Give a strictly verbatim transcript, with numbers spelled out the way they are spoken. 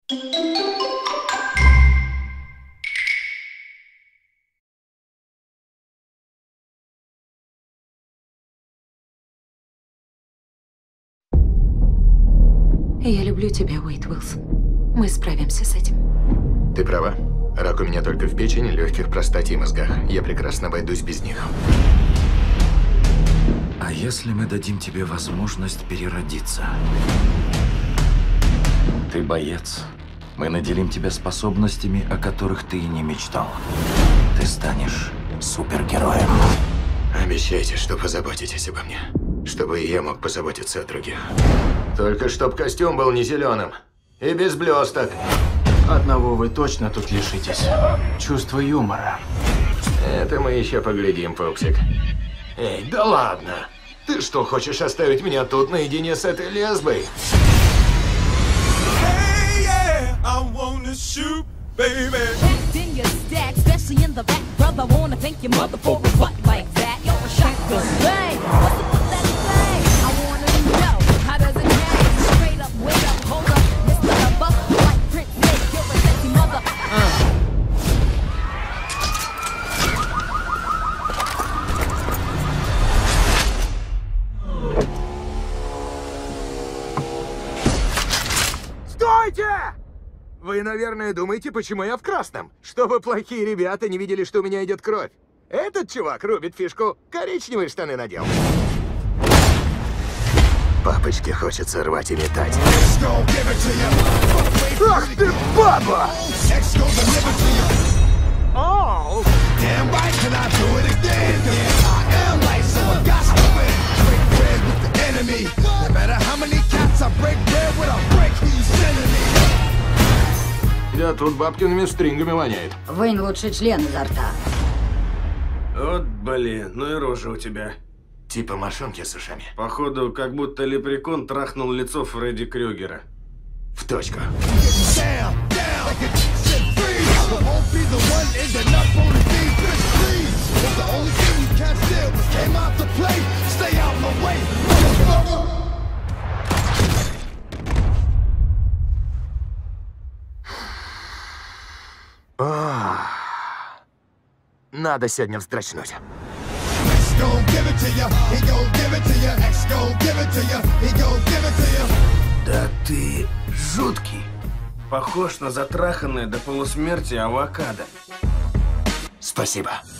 Я люблю тебя, Уэйд Уилсон. Мы справимся с этим. Ты права. Рак у меня только в печени, легких, простате и мозгах. Я прекрасно обойдусь без них. А если мы дадим тебе возможность переродиться? Ты боец. Мы наделим тебя способностями, о которых ты и не мечтал. Ты станешь супергероем. Обещайте, что позаботитесь обо мне. Чтобы и я мог позаботиться о других. Только чтоб костюм был не зеленым. И без блесток. Одного вы точно тут лишитесь. Чувство юмора. Это мы еще поглядим, Фоксик. Эй, да ладно. Ты что, хочешь оставить меня тут наедине с этой лесбой? Стойте! Вы, наверное, думаете, почему я в красном? Чтобы плохие ребята не видели, что у меня идет кровь. Этот чувак рубит фишку. Коричневые штаны надел. Папочке хочется рвать и метать. Ах ты, баба! Оу! Да тут бабкиными стрингами воняет. Вынь лучше член изо рта. Вот блин, ну и рожа у тебя. Типа мошонки с ушами. Походу, как будто лепрекон трахнул лицо Фредди Крюгера. В точку. Надо сегодня вздрачнуть. Да ты жуткий. Похож на затраханное до полусмерти авокадо. Спасибо.